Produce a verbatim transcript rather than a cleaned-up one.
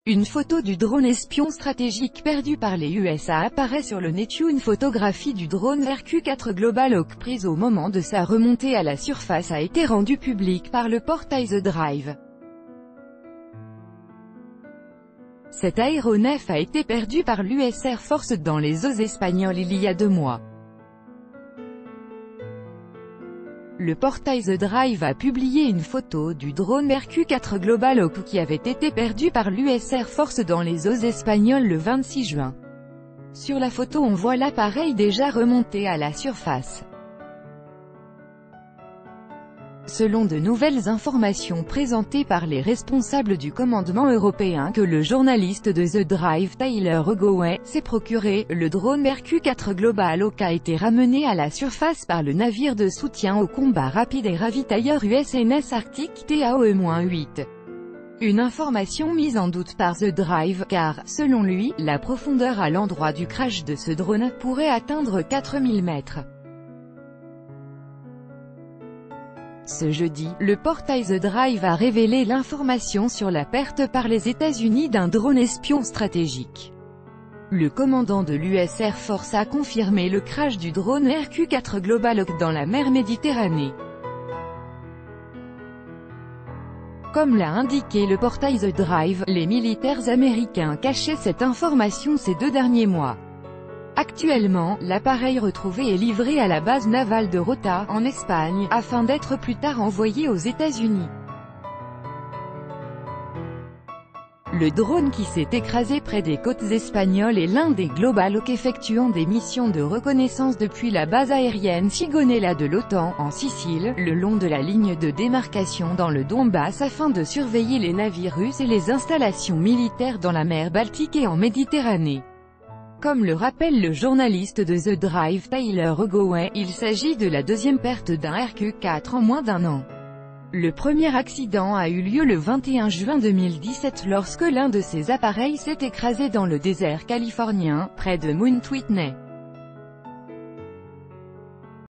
Une photo du drone espion stratégique perdu par les U S A apparaît sur le net. Une photographie du drone R Q quatre Global Hawk prise au moment de sa remontée à la surface a été rendue publique par le portail The Drive. Cet aéronef a été perdu par l'U S Air Force dans les eaux espagnoles il y a deux mois. Le portail The Drive a publié une photo du drone R Q quatre Global Hawk qui avait été perdu par l'U S Air Force dans les eaux espagnoles le vingt-six juin. Sur la photo on voit l'appareil déjà remonté à la surface. Selon de nouvelles informations présentées par les responsables du commandement européen que le journaliste de The Drive Tyler Holloway s'est procuré, le drone R Q quatre Global Hawk a été ramené à la surface par le navire de soutien au combat rapide et ravitailleur U S N S Arctic T A O E huit. Une information mise en doute par The Drive, car, selon lui, la profondeur à l'endroit du crash de ce drone pourrait atteindre quatre mille mètres. Ce jeudi, le portail The Drive a révélé l'information sur la perte par les États-Unis d'un drone espion stratégique. Le commandant de l'U S Air Force a confirmé le crash du drone R Q quatre Global Hawk dans la mer Méditerranée. Comme l'a indiqué le portail The Drive, les militaires américains cachaient cette information ces deux derniers mois. Actuellement, l'appareil retrouvé est livré à la base navale de Rota, en Espagne, afin d'être plus tard envoyé aux États-Unis. Le drone qui s'est écrasé près des côtes espagnoles est l'un des Global Hawk effectuant des missions de reconnaissance depuis la base aérienne Sigonella de l'OTAN, en Sicile, le long de la ligne de démarcation dans le Donbass afin de surveiller les navires russes et les installations militaires dans la mer Baltique et en Méditerranée. Comme le rappelle le journaliste de The Drive Tyler Holloway, il s'agit de la deuxième perte d'un R Q quatre en moins d'un an. Le premier accident a eu lieu le vingt et un juin deux mille dix-sept lorsque l'un de ces appareils s'est écrasé dans le désert californien, près de Mount Whitney.